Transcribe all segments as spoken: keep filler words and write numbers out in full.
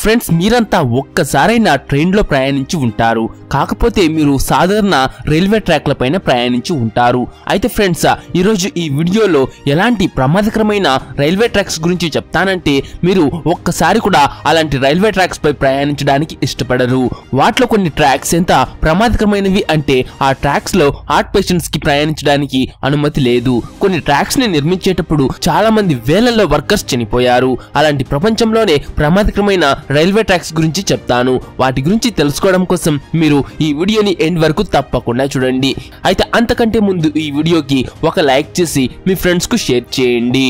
Friends, మీరంతా ఒక్కసారైనా ట్రైన్లో ప్రయాణించి ఉంటారు. కాకపోతే మీరు సాధారణ రైల్వే ట్రాక్ల పైన ప్రయాణించి ఉంటారు. అయితే ఫ్రెండ్స్, ఈరోజు ఈ వీడియోలో ఎలాంటి ప్రమాదకరమైన రైల్వే ట్రాక్స్ గురించి చెప్తానంటే మీరు ఒక్కసారి కూడా అలాంటి రైల్వే ట్రాక్స్ పై ప్రయాణించడానికి ఇష్టపడరు. వాటిలో కొన్ని ట్రాక్స్ ఎంత ప్రమాదకరమైనవి అంటే ఆ ట్రాక్స్ లో హార్ట్ పేషెంట్స్ కి ప్రయాణించడానికి అనుమతి లేదు. కొన్ని ట్రాక్స్ ని నిర్మించేటప్పుడు చాలా మంది వేలల్లో వర్కర్స్ చనిపోయారు. అలాంటి ప్రపంచంలోనే ప్రమాదకరమైన రైల్వే ట్రాక్స్ గురించి చెప్తాను. వాటి గురించి తెలుసుకోవడం కోసం మీరు ఈ వీడియోని ఎండ్ వరకు తప్పకుండా చూడండి. అయితే అంతకంటే ముందు ఈ వీడియోకి ఒక లైక్ చేసి మీ ఫ్రెండ్స్ కు షేర్ చేయండి.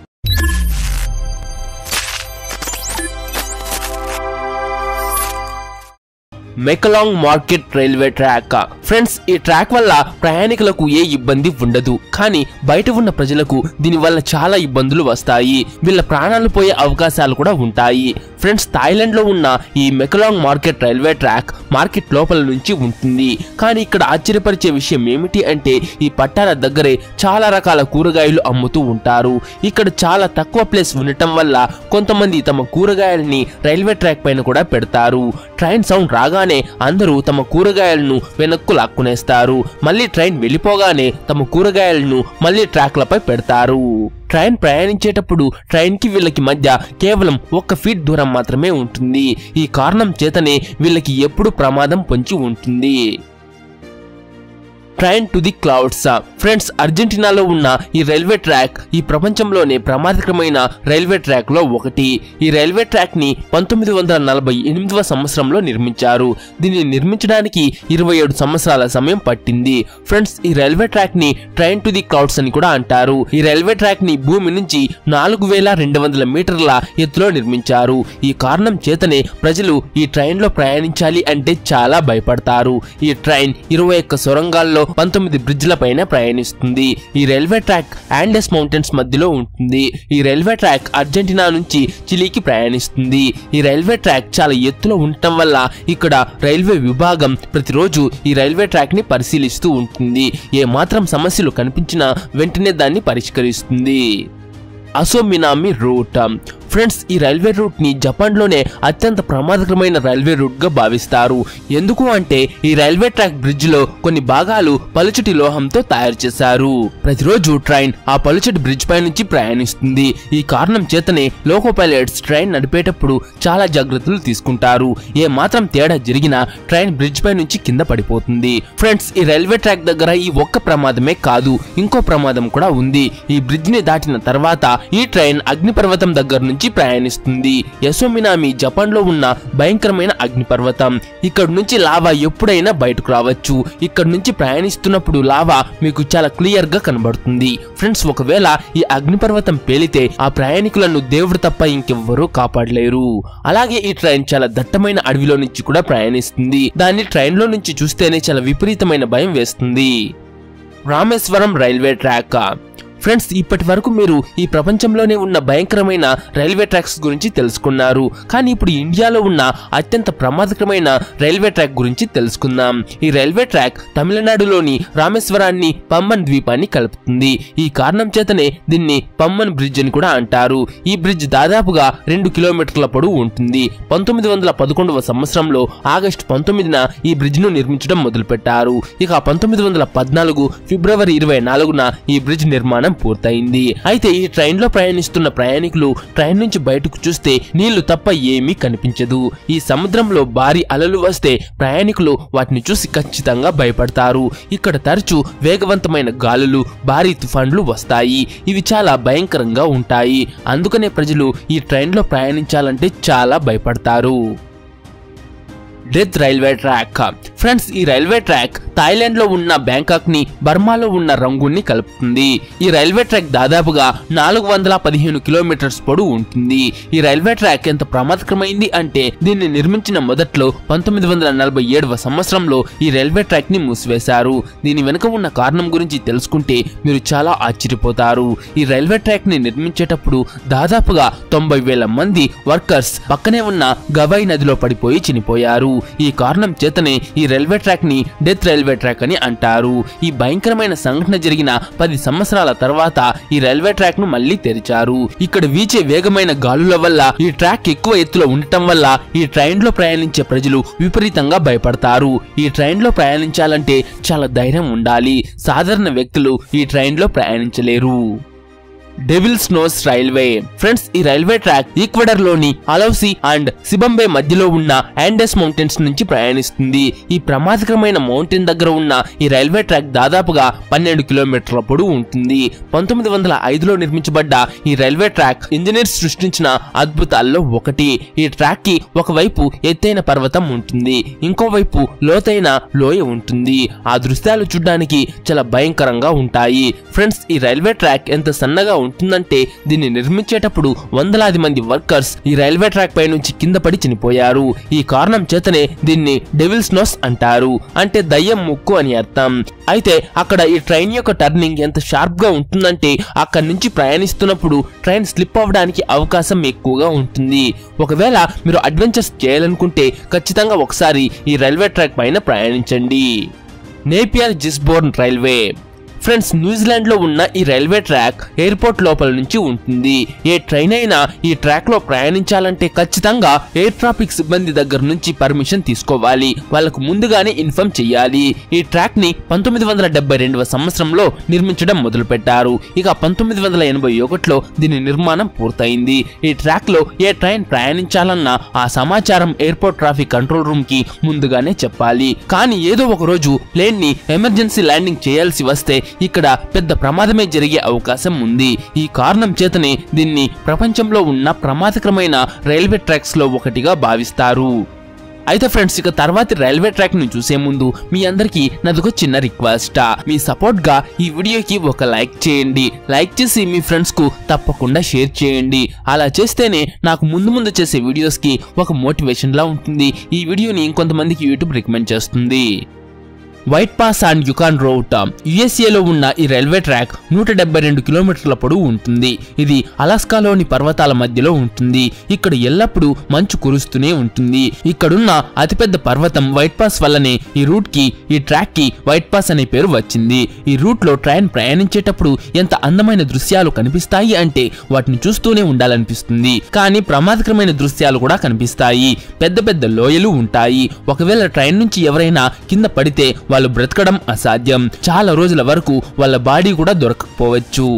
Maeklong market railway track. Friends, ఈ ట్రాక్ వల్ల ప్రయాణికులకు ఏ ఇబ్బంది ఉండదు, కానీ బయట ఉన్న ప్రజలకు దీని వల్ల చాలా ఇబ్బందులు వస్తాయి. వీళ్ళ ప్రాణాలు పోయే అవకాశాలు కూడా ఉంటాయి. ఫ్రెండ్స్, థాయిలాండ్ లో ఉన్న ఈ Maeklong market railway track market లోపల నుంచి ఉంటుంది. కానీ ఇక్కడ ఆశ్చర్యపరిచే విషయం ఏమిటి అంటే ఈ పట్టాల దగ్గరే చాలా రకాల కూరగాయలు అమ్ముతూ ఉంటారు. ఇక్కడ చాలా తక్కువ ప్లేస్ ఉండటం వల్ల కొంతమంది తమ కూరగాయలని రైల్వే ట్రాక్ పైన కూడా పెడతారు. ట్రైన్ సౌండ్ రాగానే అందరూ తమ కూరగాయలను వెనక్కు లాక్కునేస్తారు. మళ్ళీ ట్రైన్ వెళ్ళిపోగానే తమ కూరగాయలను మళ్ళీ ట్రాక్లపై పెడతారు. ట్రైన్ ప్రయాణించేటప్పుడు ట్రైన్ కి వీళ్ళకి మధ్య కేవలం ఒక్క ఫీట్ దూరం మాత్రమే ఉంటుంది. ఈ కారణం చేతనే వీళ్ళకి ఎప్పుడు ప్రమాదం పొంచి ఉంటుంది. Train to the clouds. Friends, అర్జెంటీనాలో ఉన్న ఈ రైల్వే ట్రాక్ ఈ ప్రపంచంలోనే ప్రమాదకరమైన రైల్వే ట్రాక్ లో ఒకటి. ఈ రైల్వే ట్రాక్ ని పంతొమ్మిది వందల నలభై ఎనిమిదవ సంవత్సరంలో నిర్మించారు. దీన్ని నిర్మించడానికి ఇరవై ఏడు సంవత్సరాల సమయం పట్టింది. ఫ్రెండ్స్, ఈ రైల్వే ట్రాక్ ని ట్రైన్ టు ది క్లౌడ్స్ అని కూడా అంటారు. ఈ రైల్వే ట్రాక్ ని భూమి నుంచి నాలుగు వేల రెండు వందల మీటర్ల ఎత్తులో నిర్మించారు. ఈ కారణం చేతనే ప్రజలు ఈ ట్రైన్ లో ప్రయాణించాలి అంటే చాలా భయపడతారు. ఈ ట్రైన్ ఇరవై ఒక్క సొరంగాల్లో పంతొమ్మిది బ్రిడ్జ్ల పైన ప్రయాణిస్తుంది. ఈ రైల్వే ట్రాక్ ఆండెస్ మౌంటైన్స్ మధ్యలో ఉంటుంది. ఈ రైల్వే ట్రాక్ అర్జెంటీనా నుంచి చిలీకి ప్రయాణిస్తుంది. ఈ రైల్వే ట్రాక్ చాలా ఎత్తులో ఉండటం వల్ల ఇక్కడ రైల్వే విభాగం ప్రతిరోజు ఈ రైల్వే ట్రాక్ ని పరిశీలిస్తూ ఉంటుంది. ఏ మాత్రం సమస్యలు కనిపించినా వెంటనే దాన్ని పరిష్కరిస్తుంది. Aso Minami route. ఫ్రెండ్స్, ఈ రైల్వే రూట్ ని జపాన్ లోనే అత్యంత ప్రమాదకరమైన రైల్వే రూట్ గా భావిస్తారు. ఎందుకు అంటే ఈ రైల్వే ట్రాక్ బ్రిడ్జ్ లో కొన్ని భాగాలు పలుచటి లోహంతో తయారు చేశారు. ప్రతిరోజు ట్రైన్ ఆ పలుచటి బ్రిడ్జ్ పై నుంచి ప్రయాణిస్తుంది. ఈ కారణం చేతనే లోకో పైలట్స్ ట్రైన్ నడిపేటప్పుడు చాలా జాగ్రత్తలు తీసుకుంటారు. ఏ మాత్రం తేడా జరిగినా ట్రైన్ బ్రిడ్జ్ పై నుంచి కింద పడిపోతుంది. ఫ్రెండ్స్, ఈ రైల్వే ట్రాక్ దగ్గర ఈ ఒక్క ప్రమాదమే కాదు, ఇంకో ప్రమాదం కూడా ఉంది. ఈ బ్రిడ్జ్ ని దాటిన తర్వాత ఈ ట్రైన్ అగ్నిపర్వతం దగ్గర నుంచి ప్రయాణిస్తుంది. యసోమినామి జపాన్ లో ఉన్న భయంకరమైన అగ్నిపర్వతం. ఇక్కడ నుంచి లావా ఎప్పుడైనా బయటకు రావచ్చు. ఇక్కడ నుంచి ప్రయాణిస్తున్నప్పుడు లావా మీకు చాలా క్లియర్ గా కనబడుతుంది. ఫ్రెండ్స్, ఒకవేళ ఈ అగ్నిపర్వతం పేలితే ఆ ప్రయాణికులను దేవుడు తప్ప ఇంకెవ్వరూ కాపాడలేరు. అలాగే ఈ ట్రైన్ చాలా దట్టమైన అడవిలో నుంచి కూడా ప్రయాణిస్తుంది. దాన్ని ట్రైన్ లో నుంచి చూస్తేనే చాలా విపరీతమైన భయం వేస్తుంది. Rameswaram railway track. ఫ్రెండ్స్, ఇప్పటి వరకు మీరు ఈ ప్రపంచంలోనే ఉన్న భయంకరమైన రైల్వే ట్రాక్స్ గురించి తెలుసుకున్నారు. కానీ ఇప్పుడు ఇండియాలో ఉన్న అత్యంత ప్రమాదకరమైన రైల్వే ట్రాక్ గురించి తెలుసుకుందాం. ఈ రైల్వే ట్రాక్ తమిళనాడులోని రామేశ్వరాన్ని పమ్మన్ ద్వీపాన్ని కలుపుతుంది. ఈ కారణం చేతనే దీన్ని పమ్మన్ బ్రిడ్జ్ అని కూడా అంటారు. ఈ బ్రిడ్జ్ దాదాపుగా రెండు కిలోమీటర్ల పొడవు ఉంటుంది. పంతొమ్మిది వందల పదకొండవ సంవత్సరంలో ఆగస్టు పంతొమ్మిదిన ఈ బ్రిడ్జ్ ను నిర్మించడం మొదలుపెట్టారు. ఇక పంతొమ్మిది వందల పద్నాలుగు ఫిబ్రవరి ఇరవై నాలుగున ఈ బ్రిడ్జ్ నిర్మాణం పూర్తయింది. అయితే ఈ ట్రైన్ లో ప్రయాణిస్తున్న ప్రయాణికులు ట్రైన్ నుంచి బయటకు చూస్తే నీళ్లు తప్ప ఏమీ కనిపించదు. ఈ సముద్రంలో భారీ అలలు వస్తే ప్రయాణికులు వాటిని చూసి ఖచ్చితంగా భయపడతారు. ఇక్కడ తరచూ వేగవంతమైన గాలులు, భారీ తుఫాన్లు వస్తాయి. ఇవి చాలా భయంకరంగా ఉంటాయి. అందుకనే ప్రజలు ఈ ట్రైన్ లో ప్రయాణించాలంటే చాలా భయపడతారు. Death railway track. ఫ్రెండ్స్, ఈ రైల్వే ట్రాక్ థాయిలాండ్ లో ఉన్న బ్యాంకాక్ ని బర్మాలో ఉన్న రంగూన్ ని కలుపుతుంది. ఈ రైల్వే ట్రాక్ దాదాపుగా నాలుగు వందల పదిహేను కిలోమీటర్స్ పొడవు ఉంటుంది. ఈ రైల్వే ట్రాక్ ఎంత ప్రమాదకరమైంది అంటే దీన్ని నిర్మించిన మొదట్లో పంతొమ్మిది వందల నలభై ఏడవ సంవత్సరంలో ఈ రైల్వే ట్రాక్ ని మూసివేశారు. దీని వెనుక ఉన్న కారణం గురించి తెలుసుకుంటే మీరు చాలా ఆశ్చర్యపోతారు. ఈ రైల్వే ట్రాక్ ని నిర్మించేటప్పుడు దాదాపుగా తొంభై వేల మంది వర్కర్స్ పక్కనే ఉన్న గవాయ్ నదిలో పడిపోయి చనిపోయారు. ఈ కారణం చేతనే ఈ రైల్వే ట్రాక్ ని డెత్ రైల్వే ట్రాక్ అని అంటారు. ఈ భయంకరమైన సంఘటన జరిగిన పది సంవత్సరాల తర్వాత ఈ రైల్వే ట్రాక్ ను మళ్లీ తెరిచారు. ఇక్కడ వీచే వేగమైన గాలుల వల్ల ఈ ట్రాక్ ఎక్కువ ఎత్తులో ఉండటం వల్ల ఈ ట్రైన్ లో ప్రయాణించే ప్రజలు విపరీతంగా భయపడతారు. ఈ ట్రైన్ లో ప్రయాణించాలంటే చాలా ధైర్యం ఉండాలి. సాధారణ వ్యక్తులు ఈ ట్రైన్ లో ప్రయాణించలేరు. డెవిల్స్ నోస్ రైల్వే ఫ్రెండ్స్, ఈ రైల్వే ట్రాక్ ఈక్వెడర్ లోని అలౌసి అండ్ సిబంబే మధ్యలో ఉన్న యాండెస్ మౌంటైన్స్ నుంచి ప్రయాణిస్తుంది. ఈ ప్రమాదకరమైన మౌంటైన్ దగ్గర ఉన్న ఈ రైల్వే ట్రాక్ దాదాపుగా పన్నెండు కిలోమీటర్ల పొడవు ఉంటుంది. పంతొమ్మిది వందల ఐదులో నిర్మించబడ్డ ఈ రైల్వే ట్రాక్ ఇంజనీర్స్ సృష్టించిన అద్భుతాల్లో ఒకటి. ఈ ట్రాక్ కి ఒకవైపు ఎత్తైన పర్వతం ఉంటుంది, ఇంకోవైపు లోతైన లోయ ఉంటుంది. ఆ దృశ్యాలు చూడడానికి చాలా భయంకరంగా ఉంటాయి. ఫ్రెండ్స్, ఈ రైల్వే ట్రాక్ ఎంత సన్నగా ఉంటుందంటే దీన్ని నిర్మించేటప్పుడు వందలాది మంది వర్కర్స్ ఈ రైల్వే ట్రాక్ పై నుంచి కింద పడి చనిపోయారు. ఈ కారణం చేతనే దీన్ని డెవిల్స్ నోస్ అంటారు, అంటే దయ్యం ముక్కు అని అర్థం. అయితే అక్కడ ఈ ట్రైన్ యొక్క టర్నింగ్ ఎంత షార్ప్ గా ఉంటుందంటే అక్కడి నుంచి ప్రయాణిస్తున్నప్పుడు ట్రైన్ స్లిప్ అవ్వడానికి అవకాశం ఎక్కువగా ఉంటుంది. ఒకవేళ మీరు అడ్వెంచర్స్ చేయాలనుకుంటే ఖచ్చితంగా ఒకసారి ఈ రైల్వే ట్రాక్ పైన ప్రయాణించండి. Napier Gisborne railway friends, New Zealand లో ఉన్న ఈ రైల్వే ట్రాక్ ఎయిర్పోర్ట్ లోపల నుంచి ఉంటుంది. ఏ ట్రైన్ అయినా ఈ ట్రాక్ లో ప్రయాణించాలంటే ఖచ్చితంగా ఎయిర్ ట్రాఫిక్ సిబ్బంది దగ్గర నుంచి పర్మిషన్ తీసుకోవాలి. వాళ్ళకు ముందుగానే ఇన్ఫార్మ్ చేయాలి. ఈ ట్రాక్ ని పంతొమ్మిది వందల డెబ్బై రెండవ సంవత్సరంలో నిర్మించడం మొదలు పెట్టారు. ఇక పంతొమ్మిది వందల ఎనభై ఒకటిలో దీని నిర్మాణం పూర్తయింది. ఈ ట్రాక్ లో ఏ ట్రైన్ ప్రయాణించాలన్నా ఆ సమాచారం ఎయిర్పోర్ట్ ట్రాఫిక్ కంట్రోల్ రూమ్ కి ముందుగానే చెప్పాలి. కానీ ఏదో ఒక రోజు ప్లేన్ ని ఎమర్జెన్సీ ల్యాండింగ్ చేయాల్సి వస్తే ఇక్కడ పెద్ద ప్రమాదమే జరిగే అవకాశం ఉంది. ఈ కారణం చేతనే దీన్ని ప్రపంచంలో ఉన్న ప్రమాదకరమైన రైల్వే ట్రాక్స్ లో ఒకటిగా భావిస్తారు. అయితే ఫ్రెండ్స్, ఇక తర్వాతి రైల్వే ట్రాక్ ని చూసే ముందు మీ అందరికీ నాదొక చిన్న రిక్వెస్ట్. మీ సపోర్ట్ గా ఈ వీడియోకి ఒక లైక్ చేయండి. లైక్ చేసి మీ ఫ్రెండ్స్ కు తప్పకుండా షేర్ చేయండి. అలా చేస్తేనే నాకు ముందు ముందు చేసే వీడియోస్ కి ఒక మోటివేషన్ లా ఉంటుంది. ఈ వీడియోని ఇంకొంతమందికి యూట్యూబ్ రికమెండ్ చేస్తుంది. White pass and Yukon route యుఎస్ఏలో ఉన్న ఈ రైల్వే ట్రాక్ నూట డెబ్బై రెండు కిలోమీటర్ల పొడవు ఉంటుంది. ఇది అలాస్కాలోని పర్వతాల మధ్యలో ఉంటుంది. ఇక్కడ ఎల్లప్పుడూ మంచు కురుస్తూనే ఉంటుంది. ఇక్కడున్న అతిపెద్ద పర్వతం వైట్ పాస్ వల్లనే ఈ రూట్ కి ఈ ట్రాక్ కి వైట్ పాస్ అనే పేరు వచ్చింది. ఈ రూట్ లో ట్రైన్ ప్రయాణించేటప్పుడు ఎంత అందమైన దృశ్యాలు కనిపిస్తాయి అంటే వాటిని చూస్తూనే ఉండాలనిపిస్తుంది. కానీ ప్రమాదకరమైన దృశ్యాలు కూడా కనిపిస్తాయి. పెద్ద పెద్ద లోయలు ఉంటాయి. ఒకవేళ ట్రైన్ నుంచి ఎవరైనా కింద పడితే వాళ్ళు బ్రతకడం అసాధ్యం. చాలా రోజుల వరకు వాళ్ళ బాడీ కూడా దొరకకపోవచ్చు.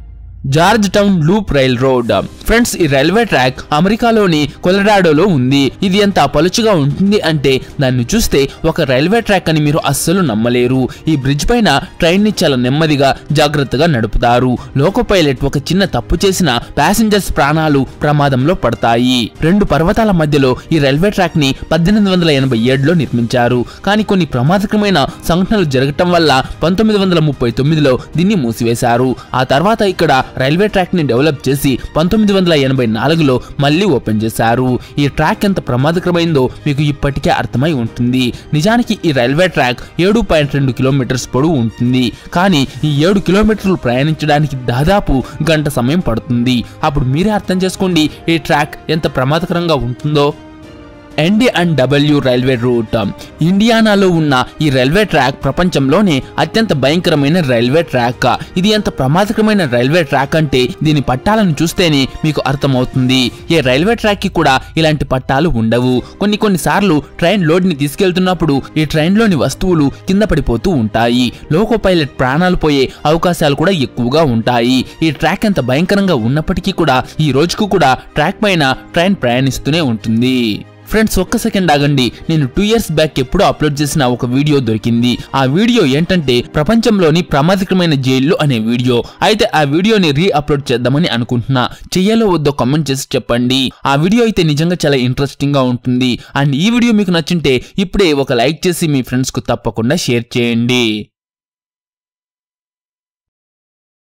Georgetown loop railroad friends, ఈ రైల్వే ట్రాక్ అమెరికాలోని కొలరాడోలో ఉంది. ఇది ఎంత పలుచుగా ఉంటుంది అంటే దాన్ని చూస్తే ఒక రైల్వే ట్రాక్ అని మీరు అస్సలు నమ్మలేరు. ఈ బ్రిడ్జ్ పైన ట్రైన్ ని చాలా నెమ్మదిగా జాగ్రత్తగా నడుపుతారు. లోకో పైలట్ ఒక చిన్న తప్పు చేసిన ప్యాసింజర్స్ ప్రాణాలు ప్రమాదంలో పడతాయి. రెండు పర్వతాల మధ్యలో ఈ రైల్వే ట్రాక్ ని పద్దెనిమిది వందల ఎనభై ఏడులో నిర్మించారు. కానీ కొన్ని ప్రమాదకరమైన సంఘటనలు జరగటం వల్ల పంతొమ్మిది వందల ముప్పై తొమ్మిదిలో దీన్ని మూసివేశారు. ఆ తర్వాత ఇక్కడ రైల్వే ట్రాక్ ని డెవలప్ చేసి పంతొమ్మిది వందల ఎనభై నాలుగులో మళ్ళీ ఓపెన్ చేశారు. ఈ ట్రాక్ ఎంత ప్రమాదకరమైందో మీకు ఇప్పటికే అర్థమై ఉంటుంది. నిజానికి ఈ రైల్వే ట్రాక్ ఏడు పాయింట్ రెండు కిలోమీటర్స్ పొడవు ఉంటుంది. కానీ ఈ ఏడు కిలోమీటర్లు ప్రయాణించడానికి దాదాపు గంట సమయం పడుతుంది. అప్పుడు మీరే అర్థం చేసుకోండి ఈ ట్రాక్ ఎంత ప్రమాదకరంగా ఉంటుందో. N D and W railway route ఇండియానాలో ఉన్న ఈ రైల్వే ట్రాక్ ప్రపంచంలోనే అత్యంత భయంకరమైన రైల్వే ట్రాక్. ఇది ఎంత ప్రమాదకరమైన రైల్వే ట్రాక్ అంటే దీని పట్టాలను చూస్తేనే మీకు అర్థమవుతుంది. ఏ రైల్వే ట్రాక్ కి కూడా ఇలాంటి పట్టాలు ఉండవు. కొన్ని కొన్ని సార్లు ట్రైన్ లోడ్ ని తీసుకెళ్తున్నప్పుడు ఈ ట్రైన్ లోని వస్తువులు కింద పడిపోతూ ఉంటాయి. లోకో పైలట్ ప్రాణాలు పోయే అవకాశాలు కూడా ఎక్కువగా ఉంటాయి. ఈ ట్రాక్ ఎంత భయంకరంగా ఉన్నప్పటికీ కూడా ఈ రోజుకు కూడా ట్రాక్ పైన ట్రైన్ ప్రయాణిస్తూనే ఉంటుంది. ఫ్రెండ్స్, ఒక్క సెకండ్ ఆగండి. నేను టూ ఇయర్స్ బ్యాక్ ఎప్పుడో అప్లోడ్ చేసిన ఒక వీడియో దొరికింది. ఆ వీడియో ఏంటంటే ప్రపంచంలోని ప్రమాదకరమైన జైళ్లు అనే వీడియో. అయితే ఆ వీడియోని రీ అప్లోడ్ చేద్దామని అనుకుంటున్నా. చెయ్యాలో వద్దో కామెంట్ చేసి చెప్పండి. ఆ వీడియో అయితే నిజంగా చాలా ఇంట్రెస్టింగ్ గా ఉంటుంది. అండ్ ఈ వీడియో మీకు నచ్చింటే ఇప్పుడే ఒక లైక్ చేసి మీ ఫ్రెండ్స్ కు తప్పకుండా షేర్ చేయండి.